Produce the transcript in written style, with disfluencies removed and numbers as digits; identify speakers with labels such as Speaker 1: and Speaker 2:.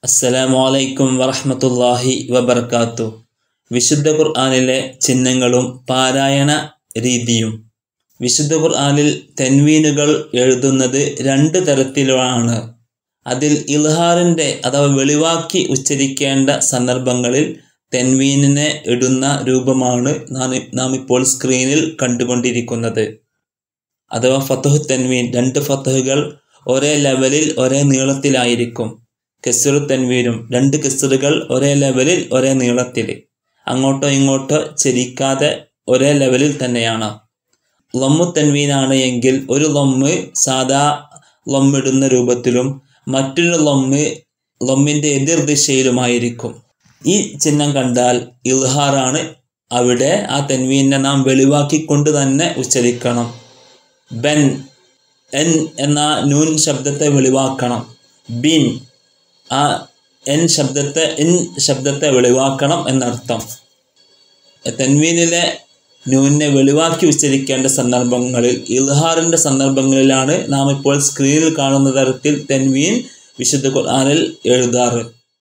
Speaker 1: അസ്സലാമു വറഹ്മത്തുള്ളാഹി വബറകാതുഹു. വിശുദ്ധ ഖുർആനിലെ ചിഹ്നങ്ങളും പാരായണ രീതിയും. വിശുദ്ധ ഖുർആനിൽ തെൻവീനുകൾ എഴുതുന്നത് രണ്ട് തരത്തിലാണ്. അതിൽ ഇൽഹാറിൻ്റെ അഥവാ വെളിവാക്കി ഉച്ചരിക്കേണ്ട സന്ദർഭങ്ങളിൽ തെൻവീനിനെ ഇടുന്ന രൂപമാണ് നാം ഇപ്പോൾ സ്ക്രീനിൽ കണ്ടുകൊണ്ടിരിക്കുന്നത്. അഥവാ ഫത്ഹു തെൻവീൻ, രണ്ട് ഫത്ഹുകൾ ഒരേ ലെവലിൽ ഒരേ നീളത്തിലായിരിക്കും. കെസ്റു തെൻവീനും, രണ്ട് കെസ്റുകൾ ഒരേ ലെവലിൽ ഒരേ നീളത്തിൽ, അങ്ങോട്ടോ ഇങ്ങോട്ടോ ചലിക്കാതെ ഒരേ ലെവലിൽ തന്നെയാണ്. ലമ്മു തെൻവീനാണ് എങ്കിൽ ഒരു ലമ്മ് സാധാ ലമ്മിടുന്ന രൂപത്തിലും മറ്റൊരു ലമ്മിൻ്റെ എതിർ ദിശയിലുമായിരിക്കും. ഈ ചിഹ്നം കണ്ടാൽ ഇൽഹാറാണ്. അവിടെ ആ തെൻവീനെ നാം വെളിവാക്കിക്കൊണ്ട് തന്നെ ഉച്ചരിക്കണം. ബൻ, എൻ എന്ന നൂൻ ശബ്ദത്തെ വെളിവാക്കണം. ബിൻ, ആ ഇൻ ശബ്ദത്തെ വെളിവാക്കണം എന്നർത്ഥം. തെൻവീനിലെ നൂനെ വെളിവാക്കി ഉച്ചരിക്കേണ്ട സന്ദർഭങ്ങളിൽ, ഇൽഹാറിൻ്റെ സന്ദർഭങ്ങളിലാണ് നാം ഇപ്പോൾ സ്ക്രീനിൽ കാണുന്ന തരത്തിൽ തെൻവീൻ വിശുദ്ധ ഖുർആനിൽ എഴുതാറ്.